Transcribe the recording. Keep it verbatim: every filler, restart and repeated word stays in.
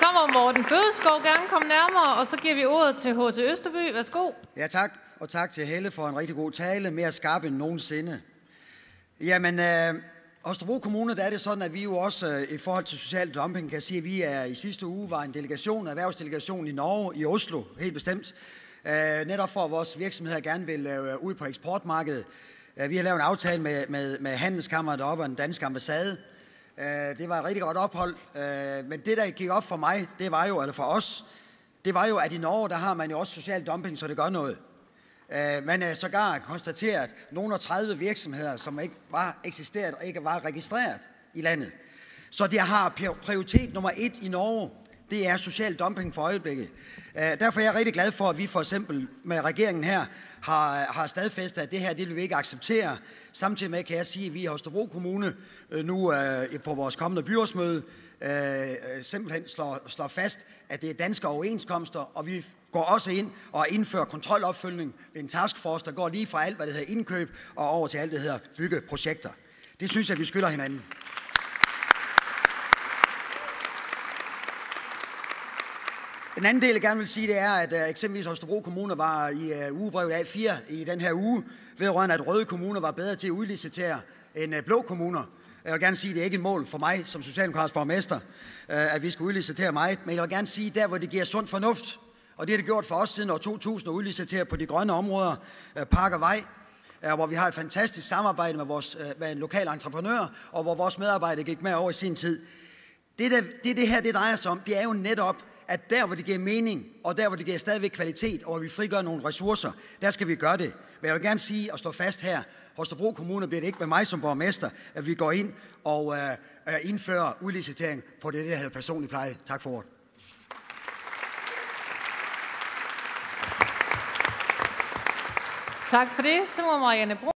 Så må Morten Bødskov gerne komme nærmere, og så giver vi ordet til H C Østerby. Værsgo. Ja, tak. Og tak til Helle for en rigtig god tale, mere skarp end nogensinde. Jamen, øh, Holstebro Kommune, der er det sådan, at vi jo også øh, i forhold til social dumping kan sige, at vi er i sidste uge var en delegation, en erhvervsdelegation i Norge, i Oslo, helt bestemt. Øh, netop for at vores virksomheder gerne vil øh, ud på eksportmarkedet. Øh, vi har lavet en aftale med, med, med Handelskammeret deroppe og den danske ambassade. Øh, det var et rigtig godt ophold. Øh, men det, der gik op for mig, det var jo, eller for os, det var jo, at i Norge, der har man jo også social dumping, så det gør noget. Uh, man er sågar konstateret nogle af tredive virksomheder, som ikke var eksisteret og ikke var registreret i landet. Så det har prioritet nummer et i Norge, det er social dumping for øjeblikket. Uh, derfor er jeg rigtig glad for, at vi for eksempel med regeringen her har, har stadfæstet, at det her det vil vi ikke acceptere. Samtidig med kan jeg sige, at vi i Holstebro Kommune uh, nu uh, på vores kommende byrådsmøde uh, simpelthen slår, slår fast, at det er danske overenskomster, og vi går også ind og indfører kontrolopfølgning ved en taskforce, der går lige fra alt, hvad det hedder indkøb, og over til alt, det hedder byggeprojekter. Det synes jeg, vi skylder hinanden. En anden del, jeg gerne vil sige, det er, at uh, eksempelvis Holstebro Kommune var i uh, ugebrevet A fire i den her uge, vedrørende at røde kommuner var bedre til at udlicitere end uh, blå kommuner. Jeg vil gerne sige, at det er ikke et mål for mig som socialdemokratisk borgmester, uh, at vi skal udlicitere meget, men jeg vil gerne sige, der hvor det giver sund fornuft, og det har det gjort for os siden år to tusind at udlicitere på de grønne områder, Park og Vej, hvor vi har et fantastisk samarbejde med, vores, med en lokal entreprenør, og hvor vores medarbejdere gik med over i sin tid. Det, der, det, det her det drejer sig om, det er jo netop, at der hvor det giver mening, og der hvor det giver stadigvæk kvalitet, og vi frigør nogle ressourcer, der skal vi gøre det. Men jeg vil gerne sige og stå fast her, Holstebro Kommune bliver det ikke med mig som borgmester, at vi går ind og uh, indfører udlicitering på det, der hedder personlig pleje. Tak for ordet. Tak for det. Så må Marianne Brun